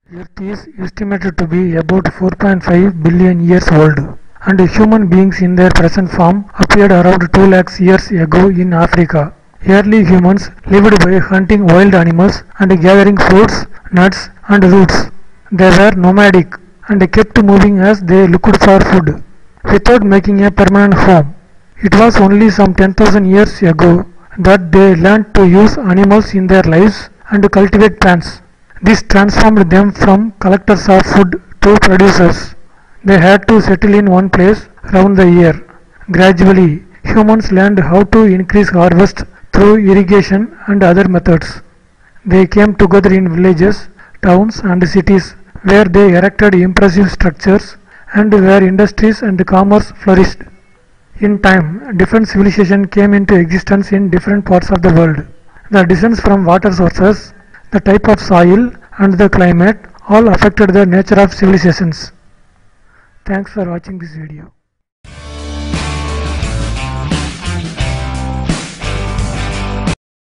Earth is estimated to be about 4.5 billion years old, and human beings in their present form appeared around 2 lakhs years ago in Africa. Early humans lived by hunting wild animals and gathering fruits, nuts, and roots. They were nomadic and kept moving as they looked for food, without making a permanent home. It was only some 10,000 years ago that they learned to use animals in their lives and cultivate plants. This transformed them from collectors of food to producers. They had to settle in one place round the year. Gradually, humans learned how to increase harvest through irrigation and other methods. They came together in villages, towns, and cities where they erected impressive structures and where industries and commerce flourished. In time, different civilizations came into existence in different parts of the world. The distance from water sources, the type of soil, and the climate all affected the nature of civilizations. Thanks for watching this video.